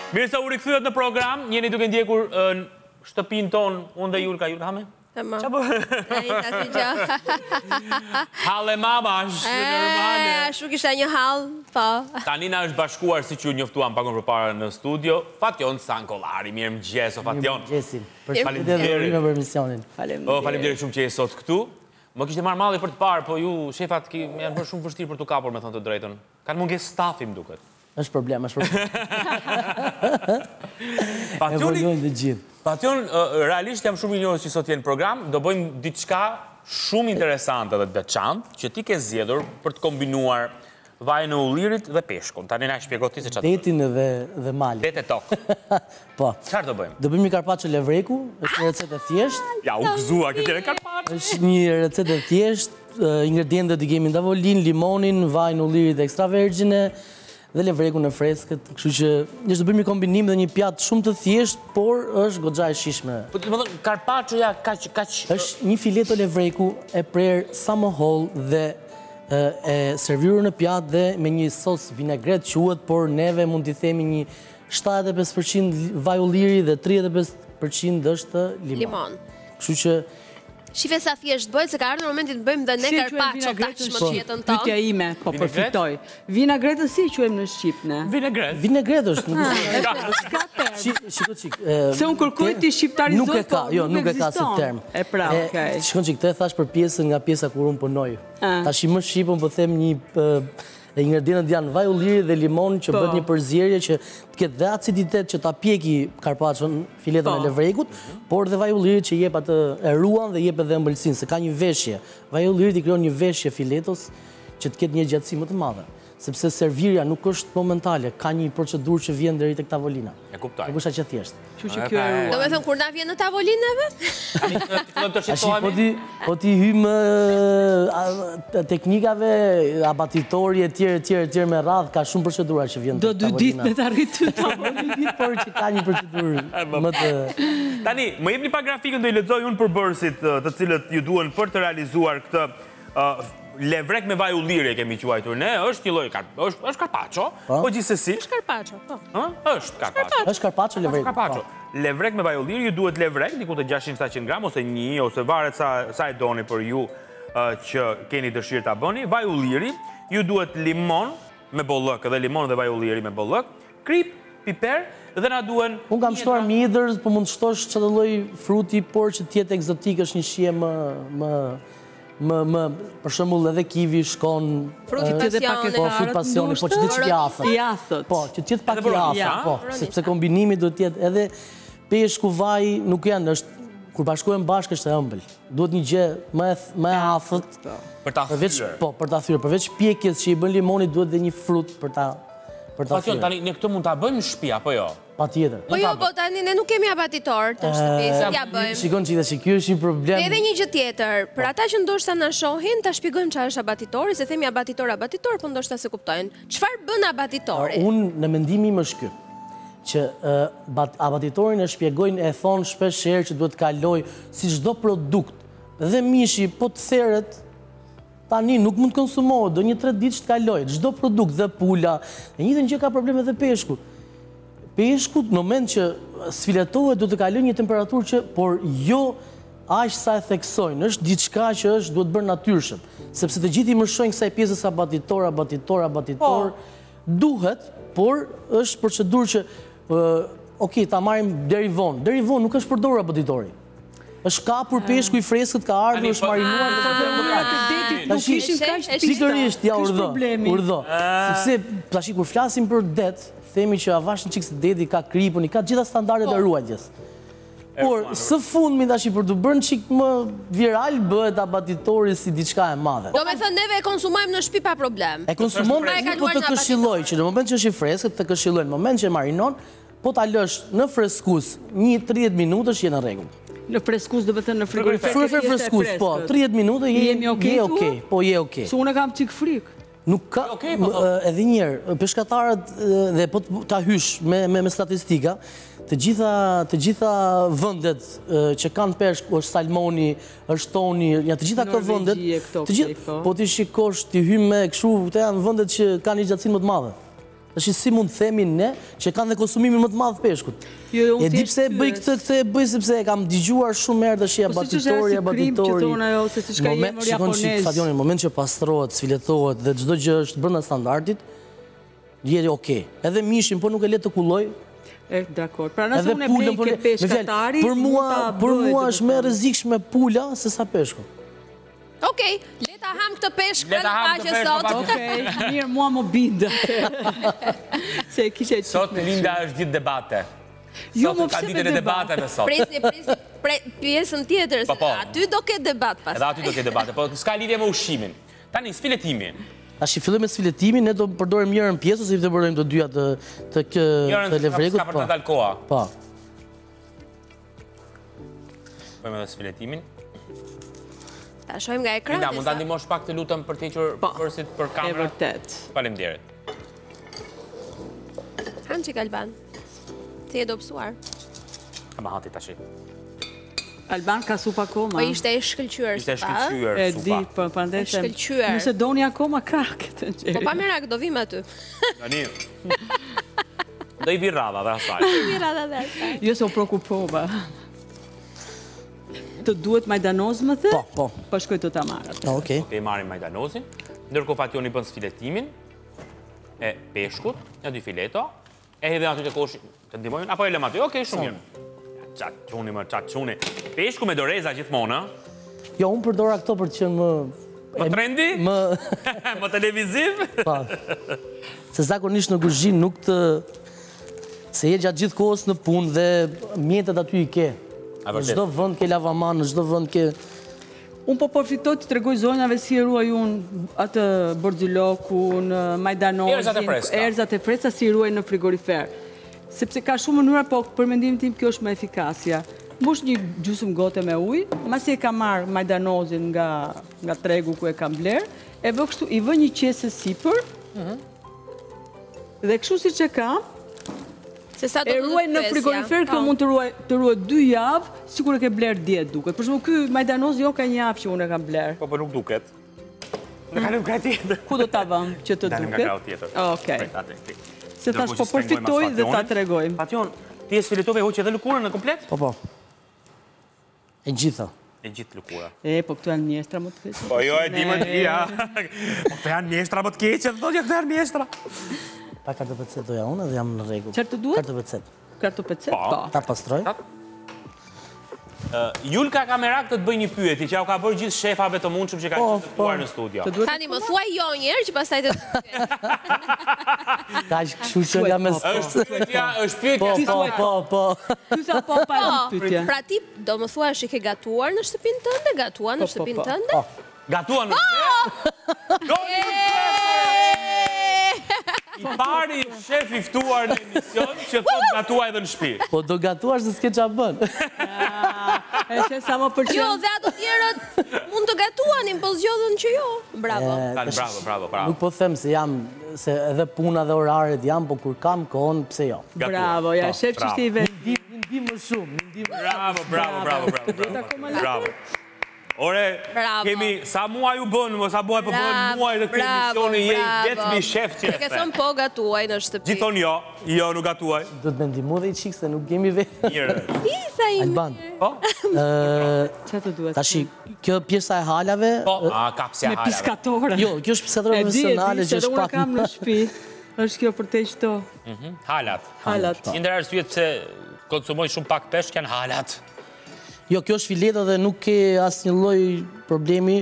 Mirë se u rikëthyet në program, jeni duke ndjekur shtëpin ton, unë dhe Julka, Julka hame? Qa po? Hale mamash, normale. Ashtu kisha një hal, po. Tanina është bashkuar si që ju njoftuam pakon përpara në studio. Fation Sankollari, mirë mëgjes, o Fation. Faleminderit për misionin. Faleminderit shumë që je sot këtu. Më kishte marrë malli për të parë, po ju, shefat, janë bërë shumë vështirë për të kapur, me thënë të drejtën. Kanë mungesë stafi, më duket. është problem. Evoluojnë dhe gjithë. Fation, realisht jam shumë i njohur që sot jenë program, do bëjmë diçka shumë interesante dhe të veçantë që ti ke zgjedhur për të kombinuar vajën e ullirit dhe peshkun. Tani na shpjego ti se çfarë. Detin dhe mali. Det e tokë. Po. Çfarë do bëjmë? Do bëjmë një carpaccio levreku, është një recetë e thjeshtë. Ja, u gëzua kjo tjetër carpaccio. Është një recetë e thjeshtë, ingredientët i kemi ndavolinë, limonin, vajën e ullirit extra vergjine dhe levrekun e freskët, kështu që ne do bëjmë një kombinim dhe një pjatë shumë të thjeshtë, por është goxha e shijshme. Po do të thonë carpaccioja kaq është një fileto levreku e prerë sa më hollë dhe e serviru në pjatë dhe me një sos vinegret quhet, por neve mund t'i themi një 75% vaj ulliri dhe 35% është limon. Kështu që Shife sa thjesht bëhet, se ka ardhur momenti të bëjmë dhe ne carpaccio tashmë në jetën tonë. Pyetja ime, po përfitoj. Vinagretën si e quajmë në Shqip ne? Vinegret. Vinegret është. S'ka term. Shiko çik. Se unë kërkoj ti shqiptarizoj, nuk e ka, jo, nuk e ka si term. E pra, okej. Shikon çik, të thash për pjesën nga pjesa kur unë punoj. Tash më shqipon po them një ingredientët janë vaj ulliri dhe limon që bët një përzierje që të ketë dhe aciditet që ta pjeki carpaccion, fileton e levrekut, por dhe vaj ulliri që jep atë e ruan dhe jep edhe ëmbëlsinë, se ka një veshje. Vaj ulliri i krijon një veshje filetos që të ketë një gjatësi më të madhe, sepse servirja nuk është momentale, ka një procedurë që vjen deri tek tavolina. E kuptoj. Nuk është aq e thjeshtë. Kështu që kjo e Do me thënë, kur na vjen në tavolinave? Po ti hym teknikave, abatitori e tjerë me radhë, ka shumë procedura që vjen do tek tavolina. 2 ditë me të arritur tavolina. Por që ka një procedurë më të... Tani, më jepni pak grafikën do i lexoj unë përbërësit të cilët ju duhen për të realizuar këtë levrek me vaj ulliri e kemi quajtur ne, është një lloj është carpaccio, po gjithsesi Është carpaccio, po. Është carpaccio. Është carpaccio levrek. Levrek me vaj ulliri, ju duhet levrek, diku të 600-700 gram, ose 1, ose varet sa e doni për ju që keni dëshirë ta bëni. Vaj ulliri, ju duhet limon me bollëk, edhe limon dhe vaj ulliri me bollëk, krip, piper, dhe na duhen... Unë kam shtuar midër, po mund të shtosh çdo lloj fruti, por që të jetë ekzotik, është një shije më për shembull edhe kivi shkon fruti pasioni, po që të afërt. Po, që të jetë pak i afërt, po, sepse kombinimi do të jetë edhe peshku vaj nuk janë, është kur bashkohen bashkë është e ëmbël. Duhet një gjë më e afërt për ta thyrë. Po, për ta thyrë, përveç pjekjes që i bën limoni, duhet edhe një frut për ta thyrë. Tani ne këtë mund ta bëjmë në shtëpi apo jo? Patjetër. Po jo, po tani ne nuk kemi abatitor të shtëpi, si t'ja bëjmë. Shikon që ky është një problem. Edhe një gjë tjetër, për ata që ndoshta na shohin, ta shpjegojmë çfarë është abatitori, se themi abatitor, po ndoshta se kuptojnë. Çfarë bën abatitori? Unë në mendimin im është ky, që abatitorin e shpjegojnë, e thonë shpesh herë që duhet kaloj si çdo produkt. Dhe mishi po të therret, tani nuk mund të konsumohet, do një 3 ditë të kaloj. Çdo produkt dhe pula, e njëjtën gjë ka probleme dhe peshku. Peshku, në moment që sfiletohet, do të kaloj një temperaturë që, por jo aq sa e theksojnë, është diçka që duhet bërë natyrshëm, sepse të gjithë i mërshojnë kësaj pjesës abatitor, duhet, por është procedurë që, okej, ta marrim deri vonë nuk është përdorur abatitori. Është kapur peshku i freskët, ka ardhur, është marinuar. Nuk ishin kaq pikërisht, ja urdhë. Sepse tash kur flasim për det, themi që avash një çik se deti ka kripun, i ka gjitha standardet e ruajtjes. Por së fundmi tash për të bërë çik më viral bëhet abatitori si diçka e madhe. Do me thënë neve e konsumojmë në shtëpi pa problem. E konsumojmë, po të këshilloj që në moment që është i freskët, të këshilloj në moment që e marinon, po ta lësh në freskus 30 minutash je në rregull. Në freskus do të thënë në frigorifer. Freskus, po, 30 minuta je okay. Po je okay. Se unë kam çik frikë. Nuk ka, edhe njerë, peshkatarët dhe po ta hysh me statistika, të gjitha vëndet që kanë peshk, është salmoni, është toni, të gjitha këto vëndet, po t'i shikosh, t'i hymë me këshu, të janë vëndet që kanë një gjatësin më të madhe. Tash si mund themi ne që kanë dhe konsumimin më të madh peshkut. Jo, E di pse e bëj këtë e bëj sepse e kam dëgjuar shumë herë tash abatitori. Në moment që pastrohet, sfiletohet dhe çdo gjë është brenda standardit, jeri okay. Edhe mishin po nuk e le të kulloj. Dakor. Pra nëse unë e blej ke peshkatari, për mua është më e rrezikshme pula se sa peshku. Okej, le ta ham këtë peshk për paqe sot. Okej, mirë, mua më bindë. Se e kishe qitë. Sot Linda është ditë debate. Jo, Sot ka ditën e debateve sot. Presni pjesën tjetër, aty do ketë debat pas. Edhe aty do ketë debate, po s'ka lidhje me ushqimin. Tani, sfiletimi. Tash i fillojmë me sfiletimin, ne do përdorim njërën pjesë ose i të përdojmë të dyja të levrekut. Njërën s'ka për të dalë koha. Po. Bëjmë edhe sfiletimin. Ta shojmë nga ekrani. Linda, mund ta ndihmosh pak të lutem për të hequr përsit për kamerën? E vërtet. Faleminderit. Hançi Alban. Si e dobësuar? Ama hati tash. Alban ka sup akoma. Po ishte e shkëlqyer supa. Ishte e shkëlqyer E supa. di, po pandej. Shkëlqyer. Nëse doni akoma krake të nxjerrë. Po pa merak, do vim aty. Tani. Do i vi radha dhe asaj. Mirada dhe asaj. Jo se u prekupova. Të duhet majdanoz më the? Po. Po shkoj të ta marr atë. Okej. Te marrim majdanozin. Ndërkohë Fationi bën sfiletimin e peshkut, e dy fileto. E hedhën aty te koshi. Të ndihmojnë apo e lëm aty? Okej, shumë mirë. Çaçuni. Peshku me doreza gjithmonë, ë? Jo, unë përdora këto për të qenë më... Më trendi? Më televiziv? Pa. Se zakonisht në kuzhinë nuk të... Se je gjatë gjithë kohës në punë dhe mjetet aty i ke. Në çdo vend ke lavaman, në çdo vend ke... Unë po përfitoj të tregoj zonjave si e ruaj unë atë borxilokun, majdanozin, erzat e freskëta si i ruaj në frigorifer. Sepse ka shumë mënyra, po për mendimin tim kjo është më efikasja. Mbush një gjysmë gote me ujë, masi e kam marrë majdanozin nga tregu ku e kam bler, e vë kështu, i vë një qese sipër, dhe kështu si që kam, e ruaj në frigorifer, kjo mund të ruaj 2 javë, sikur e ke bler 10 duket. Për shumë, ky majdanoz jo ka një javë që unë e kam bler. Po nuk duket. Në kalim kraj tjetër. Ku do ta vëm që të duket? Dalim nga kraj tjetër. Okej. Se thash po përfitoj dhe ta tregojmë. Fation, ti e sfiletove hoqë edhe lëkurën në komplet? Po. E gjitha. E gjithë lëkura. Po këtu janë mjeshtra më të keqe. Po jo, e di më të ja. Po këtu janë mjeshtra më të keqe, do t'ja këtu janë mjeshtra. Pa kartë pecet doja unë dhe jam në rregull. Çfarë të duhet? Kartë pecet. Kartë pecet? Po. Ta pastroj. Julka ka merak të bëj një pyetje që u ka bërë gjithë shefave të mundshëm që kanë të tuar në studio. Tani më thuaj jo njerë që pastaj të Ka kështu që nga mes. Është pyetja. Po. Ty sa po pa pyetje. Pra ti do më thuash që ke gatuar në shtëpinë tënde, gatuan në shtëpinë tënde? Gatuan në shtëpi? I pari shef i ftuar në emision që thot gatua edhe në shtëpi. Po do gatuash se s'ke çfarë bën. E që sa më pëlqen. Jo, dhe ato tjerët mund të gatuanin, po zgjodhen që jo. Bravo. Bravo. Nuk po them se se edhe puna dhe oraret jam, po kur kam kohën, pse jo. Bravo, ja shef që ishte i vetë. Ndim më shumë. Bravo. Ore, kemi, sa muaj u bënë, sa muaj po bënë muaj dhe këtë emisioni je vetëmi shef që e ke thonë po gatuaj në shtëpi. Gjithon jo nuk gatuaj. Do të me ndimu dhe i qikë se nuk kemi vetë. Mirë. Isa i mirë. Po? Që të duhet? Tashi, kjo pjesa e halave... Po, kapsja halave. Me piskatore. Jo, kjo është piskatore profesionale që është unë kam në shtëpi. është kjo për te qëto. Halat. Indër arsyet pse konsumoj shumë pak peshk janë halat. Jo, kjo është fileta dhe nuk ke asnjë lloj problemi.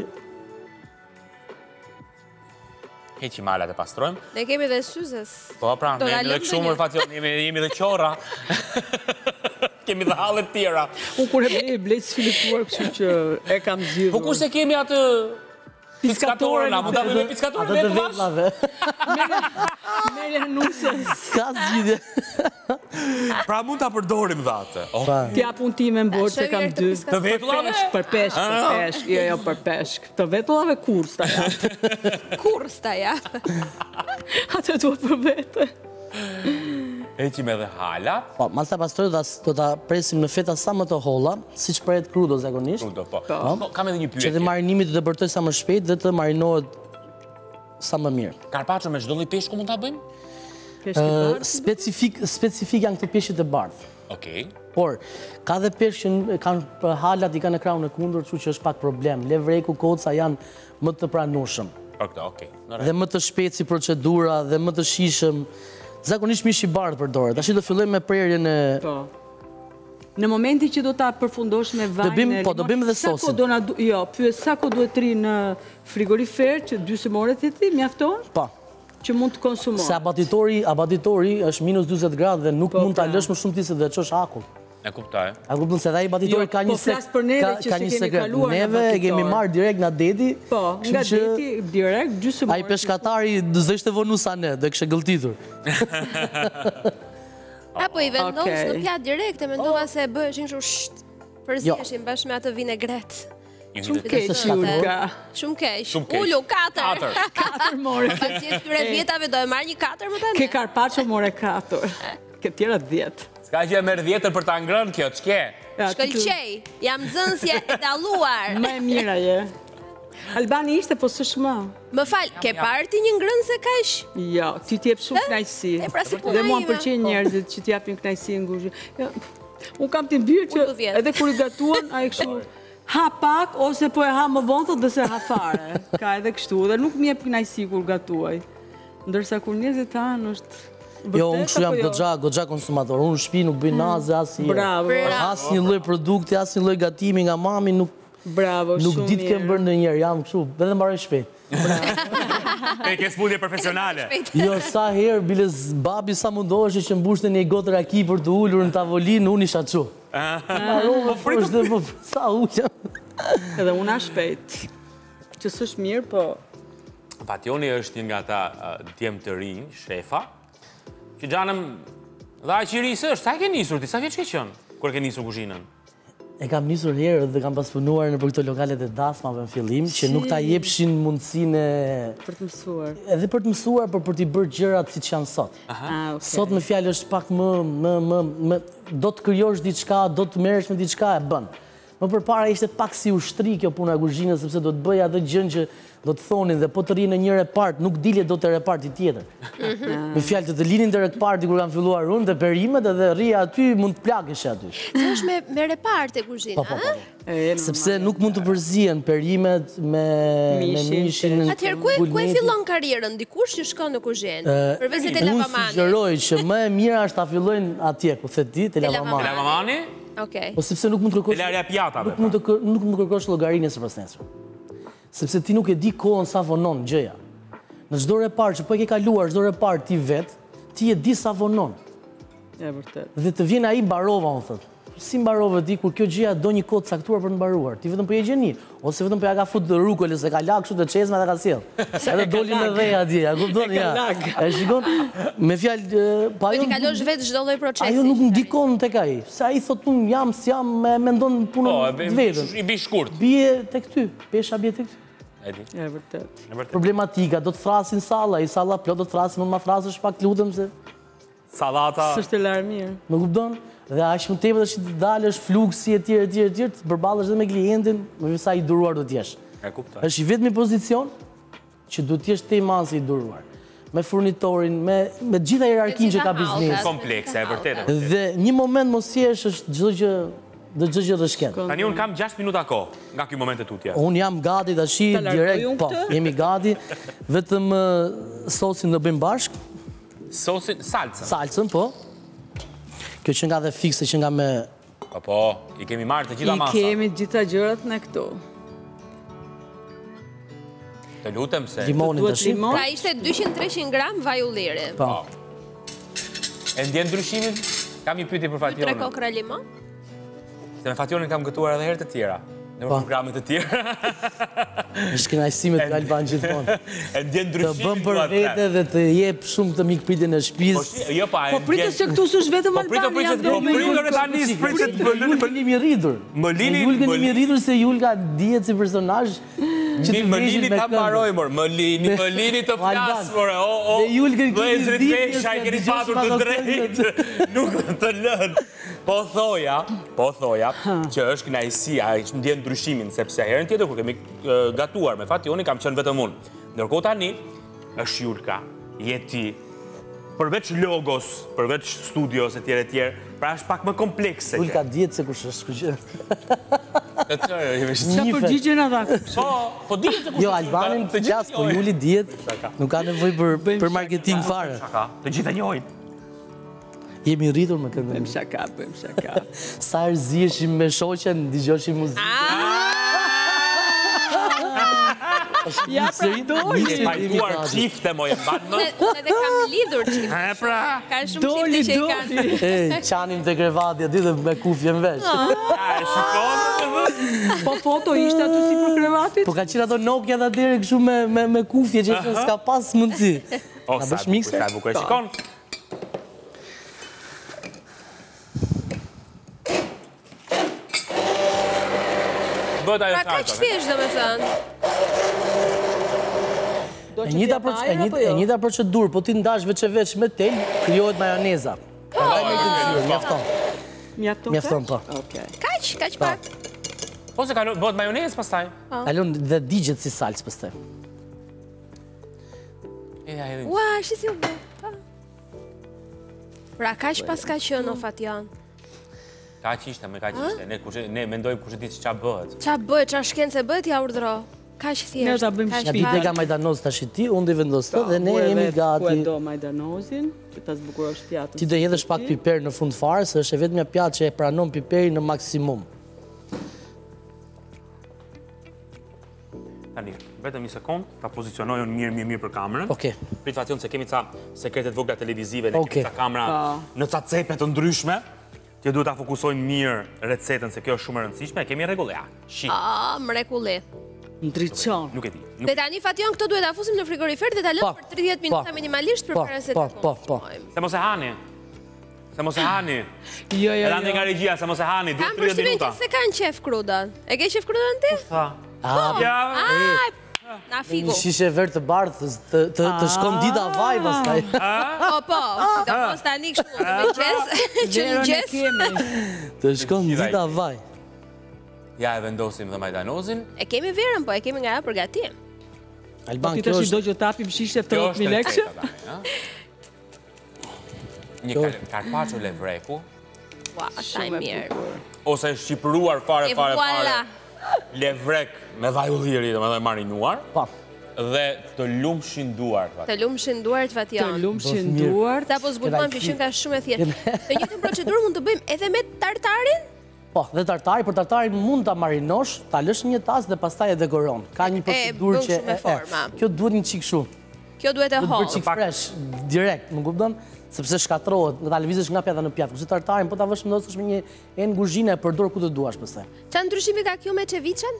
Heqi malat e pastrojmë. Ne kemi dhe syzes. Po, pra, ne jemi dhe këshumër, Fation, jemi dhe qora. Kemi dhe hallet tjera. Unë kur e blejt sfilituar, kështu që e kam zhjithur. Po kurse kemi atë... Piskatore, na, mund të bëjmë piskatore dhe të vetlave. Merja nusës. Ka zgjidhje. Pra mund të përdorim dhe atë. Tja pun ti me mbërë se kam 2. Të vetullave? Për peshk. Jo, për peshk. Të vetullave kurs ta ja. Kurs ta ja. Atë duhet për vete. Heqim edhe halat. Po, mas të pastroj do të presim në feta sa më të holla, si që përret krudo zakonisht. Krudo, po. Kam edhe një pyetje. Që dhe marinimi të dëbërtoj sa më shpejt dhe të marinohet sa më mirë. Carpaccio me çdo lloj peshku mund ta bëjmë? Specifik janë këto peshqit e bardhë. Okej. Por, ka dhe peshq që kanë halat i kanë ekraun e kundër, që është pak problem. Levreku, koca janë më të pranueshëm. Okej. Dhe më të shpejtë si procedura, dhe më të shishëm. Zakonisht mish i bardhë përdoret. Tash do fillojmë me prerjen e... Në momenti që do ta përfundosh me vajin e do bëjmë dhe sosin. Jo, pyet sa ko duhet ri në frigorifer që 20 orë të ti, mjafton? Po. Që mund të konsumohet. Se abatitori është minus 20 gradë dhe nuk mund të lësh më shumë ti se dhe qosh akull. E kuptoj. A kupton se dhe abatitori ka një sekret. Neve e kemi marrë direkt nga deti. Po, nga deti direkt, 20 orë. A i peshkatari dhe ishte vonu sa ne, dhe kështë gëlltitur. Apo i vendos në pjatë direkt e mendova se bëheshin përziheshin bashkë me atë vinegret. Shumë keq, Julka. Shumë keq. Ullu, 4. 4 more. Pasi e këtyre vjetave do e marrë një 4 më tani. Ke Carpaccio more 4. Ke tjera 10. S'ka që e merë 10 për ta ngrënë kjo, ç'ke? Shkëlqej, jam nxënësje e dalluar. Më e mira je. Albani ishte, po s'është më. Më fal, ke parë ti një ngrënëse kaq? Jo, ti t'jep shumë kënaqësi. Dhe mua më pëlqejnë njerëzit që t'japin kënaqësi në guzhë. Unë kam t'i mbyrë që edhe kur i gatuan, ai kështu ha pak ose po e ha më vonë thotë dhe se ha fare. Ka edhe kështu dhe nuk më jep kënaqësi kur gatuaj. Ndërsa kur njerëzit tanë është Jo, unë kështu jam goxha konsumator. Unë në shtëpi nuk bëj naze asnjë lloj produkti, asnjë lloj gatimi nga mami nuk bravo, nuk di të kem bërë ndonjëherë, jam kështu, edhe mbaroj shpejt. E ke smundje profesionale. Jo, sa herë biles babi sa mundohesh që mbushte një gotë raki për të ulur në tavolinë, unë isha çu. Sa ullja. Edhe unë a shpejt. Që s'është mirë, po... Pationi është një nga ta djemë të rinj, shefa, që gjanëm dhe aq i risë është. Sa e ke nisur ti? Sa vjeç ke qenë kur ke nisur kuzhinën? E kam nisur herë dhe kam pas punuar në për këto lokalet e dasmave në fillim, që nuk ta jepshin mundësinë për të mësuar. Edhe për të mësuar, por për t'i bërë gjërat siç janë sot. Sot me fjalë është pak më do të krijosh diçka, do të merresh me diçka, e bën. Më përpara ishte pak si ushtri kjo puna e kuzhinës, sepse do të bëj atë gjën që do të thonin dhe po të rinë në një repart, nuk dilje do të reparti tjetër. Me fjalë të linin të reparti kur kam filluar unë dhe perimet edhe rria aty mund të plakesh aty. Se është me repart e kuzhina, ha? Sepse nuk mund të përzihen perimet me mishin. Atëherë ku e fillon karrierën dikush që shkon në kuzhinë? Përveç se te lavamani. Unë sugjeroj që më e mira është ta fillojnë atje, ku the ti, te lavamani. Te lavamani? Okej. Po sepse nuk mund të kërkosh. Te larja pjatave. Nuk mund të kërkosh llogarinë së nesër. Sepse ti nuk e di kohën sa vonon gjëja. Në çdo repart që po e ke kaluar, çdo repart ti vet, ti e di sa vonon. E vërtet. Dhe të vjen ai mbarova, unë thotë. Si mbarove ti kur kjo gjëja do një kohë caktuar për të mbaruar? Ti vetëm po je gjeni, ose vetëm po ja ka fut rrugë ose ka lag kështu të çezma dhe ka sjell. Edhe doli me dhëja atje, a kupton ja? E shikon? Me fjalë, po ajo. Ti kalosh vetë çdo lloj procesi. Ajo nuk ndikon tek ai. Se ai thotë unë jam, s'jam, mendon punën vetëm. I bi shkurt. Bie tek ty, pesha bie tek ty. E vërtet. Problematika, do të thrasin salla, i salla plot do të thrasin, mund ma thrasësh pak lutem se sallata. S'është e larë mirë. Më kupton? Dhe aq më tepër tash të dalësh fluksi etj, të përballesh edhe me klientin, më sa i duruar do të jesh. E kuptoj. Është i vetmi pozicion që do të jesh te masi i duruar. Me furnitorin, me gjitha hierarkinë që ka biznesi. Komplekse, e vërtetë. Dhe një moment mos jesh është çdo gjë do çdo gjë të shket. Tani un kam 6 minuta kohë nga ky moment e tutje. Un jam gati tash direkt, po, jemi gati. Vetëm sosin do bëjmë bashk. Sosin salsa. Salsën, po. Kjo që nga dhe fikse që nga me... Po, i kemi marrë të gjitha masa. I kemi gjitha gjërat në këto. Të lutem se... Limonin të shim. Pra ishte 200-300 gram vaj ulliri. Po. E ndjen ndryshimin? Kam një pyetje për Fationin. 3 kokra limon? Se me Fationin kam gëtuar edhe herë të tjera. Në programet të tjera. Është kënaqësimet nga Alban gjithmonë. E ndjen ndryshimin. Të bëm për vete dhe të jep shumë të mikpritjen e shtëpisë. Jo pa. Po pritet se këtu s'është vetëm Albani. Po pritet tani spritet Julga një rritur. Julga një rritur se Julga dihet si personazh që të vëzhgim me ta mbaroj mor. Më lini të flas more. Dhe Julga vëzhgim pesha i keni patur të drejtë. Nuk të lën. Po thoja që është kënaqësi, është ndjen ndryshimin, sepse herën tjetër kur kemi gatuar me Fationin kam qenë vetëm unë. Ndërkohë tani është Julka, je ti, përveç logos, përveç studios e tjere, pra është pak më komplekse. Ullë ka djetë se kush është shkuqë. Qa përgjigjen ata? Po djetë se kush është. Jo, Albanin qasë, po Juli djetë, nuk ka nevoj për marketing fare. Të gjitha njojnë. Jemi rritur me këngën. Bëjmë shaka. Sa rëzieshim me shoqen, digjoshim muzikë. Ja, pra dojë. Pajtuar qifte, moj e mbanë më. Unë edhe kam lidhur qifte. Pra. Ka shumë qifte që i kanë. E, qanim të krevati, aty dhe me kufje në vesh. E, shikon. Po foto ishte aty si për krevatit? Po ka qira do Nokia dhe atyre këshu me kufje që s'ka pas mundësi. O, sa e bukur, shikon. Pra ka që thjesht dhe me thënë? E njëta procedurë, po ti ndash veç e veç me tel, kryohet majoneza. Mjafton. Mjafton, po. Kaq pak. Po se ka bëhet majonez pastaj? Alon dhe digjet si salës pastaj. Ua, shi si u bë. Pra kaq pas ka qënë o Fatjan. Kaq ishte, ne mendojmë kush e di qa bëhet. Qa bëhet, qa shkence bëhet, ja urdhro. Kaq thjesht. Ne ta bëjmë Ja dite ka Majdanoz të ashiti, unë dhe vendosë të dhe ne jemi Ku e gati. do Majdanozin, që ta zbukurosh pjatën. Ti do jedhësh pak piper në fund farë, se është e vetëmja pjatë që e pranon piperi në maksimum. Tani, vetëm një sekund, ta pozicionojnë mirë për kamerën. Oke. Prit Fatjon se kemi ca sekretet vogla televizive, ne kemi ca kamera në ca cepe të ndryshme. Që duhet ta fokusojmë mirë recetën, se kjo është shumë e rëndësishme, e kemi rregull, ja. Shi. Mrekulli. Ndriçon. Nuk e di. Dhe tani Fatjon këto duhet ta fusim në frigorifer dhe ta lëmë për 30 minuta minimalisht përpara se të konsumojmë. Se mos e hani. Se mos e hani. Jo. Edhe nga regjia, se mos e hani, duhet 30 minuta. Se kanë qef krudën. E ke qef krudën ti? Na figu. Një shishe verë të bardhës, të shkon dita vaj pastaj. Po, si të pos tani kështu të mëngjes, që mëngjes. Të shkon dita vaj. Ja e vendosim dhe Majdanozin. E kemi verën, po e kemi nga përgatim. Alban, Ti tash do që tapim shishe 30.000 lekë? Një karpaccio levreku. Ua, sa i mirë. Ose shqipëruar fare. Levrek me vaj ulliri, dhe me dhe marinuar. Dhe të lumë shinduar. Të lumë shinduar të Fatjon. Të lumë shinduar. Ta po zbutuam që shumë ka shumë e thjeshtë. Të njëjtën procedurë mund të bëjmë edhe me tartarin? Po, dhe tartari, për tartarin mund ta marinosh, ta lësh një tas dhe pastaj e dekoron. Ka një procedurë që kjo duhet një çik shumë. Kjo duhet e hollë. Duhet çik fresh, direkt, më kupton? Sepse shkatrohet, në ta lëvizësh nga pjata në pjatë. Kurse tartarin po ta vësh vendosësh me një enë kuzhinë e përdor ku të duash pastaj. Çfarë ndryshimi ka kjo me cevichen?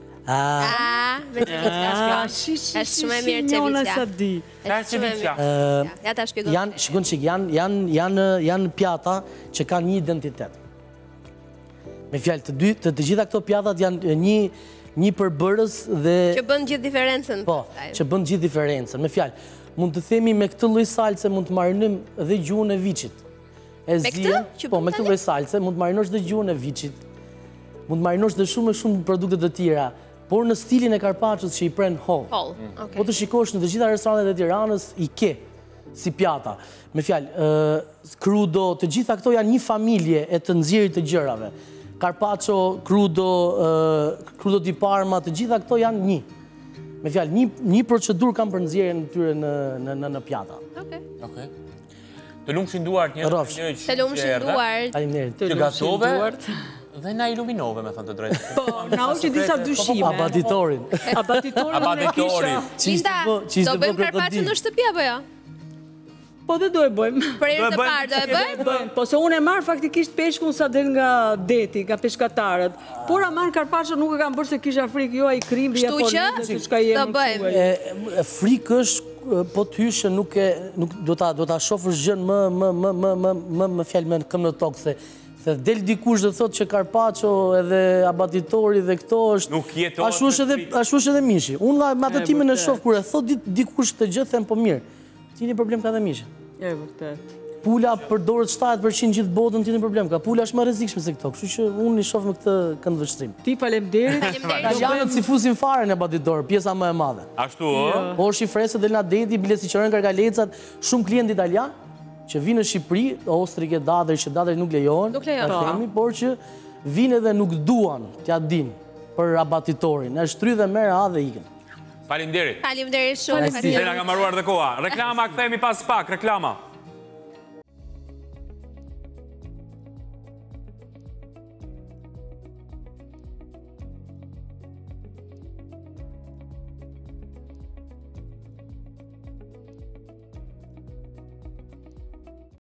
Është shumë e mirë cevicha. Ja ta shpjegoj. Shikon çik, janë pjata që kanë një identitet. Me fjalë, të gjitha këto pjatat janë një përbërës dhe që bën gjithë diferencën. Po, që bën gjithë diferencën. Me fjalë, mund të themi me këtë lloj salce mund të marinojmë dhe gjuhën e viçit. Me këtë? Po, me këtë lloj salce mund të marinosh dhe gjuhën e viçit. Mund të marinosh dhe shumë produkte të tjera, por në stilin e karpaccios që i pren holl. Po të shikosh në të gjitha restorantet e Tiranës i ke si pjata. Me fjalë, crudo, të gjitha këto janë një familje e të nxjerrit të gjërave. Carpaccio, crudo di Parma, të gjitha këto janë një. Me fjalë, një procedurë kam për nxjerrjen e tyre në pjata. Okej. Të lumë shinduar një të lumë shinduar. Faleminderit. Që gatove dhe na iluminove, me thënë të drejtë. Po, na u që disa dyshime. Abaditorin. Abaditorin. Linda, do bëjmë karpaccio në shtëpi apo jo? Po dhe do e bëjmë. Për herë të parë do e bëjmë? Po se unë e marë faktikisht peshkun sa del nga deti, nga peshkatarët. Por a marë karpaccio nuk e kam bërë se kisha frikë, jo a i krimri, ja po lidhe, se shka jemë. Do bëjmë. Frikë është, po të hyshë nuk do ta shofësh gjën më fjalë me këmbë në tokë, se del dikush dhe thot që karpaccio edhe abatitori dhe këto është ashtu është edhe mishi. Unë nga atë timen e shoh kur e thot dikush të gjë them po mirë. Cili problem ka dhe mishi? E vërtet. pula përdoret 7% gjithë botën, tjetër problem ka. Pula është më rrezikshme se këto, kështu që unë i shoh me këtë këndvështrim. Ti faleminderit. Italianët si fusin fare në batitor, pjesa më e madhe. Ashtu, ë? Po shifresë del na deti, bilet si qërën karkalecat, shumë klientë italian që vinë në Shqipëri, ostrike, dadër, që dadër nuk lejohen, por që vinë edhe nuk duan, t'ja dim, për abatitorin, e shtry dhe merë a dhe iken. Faleminderit. Faleminderit shumë. Se na ka marruar dhe koha. Reklama, kthehemi pas pak, reklama.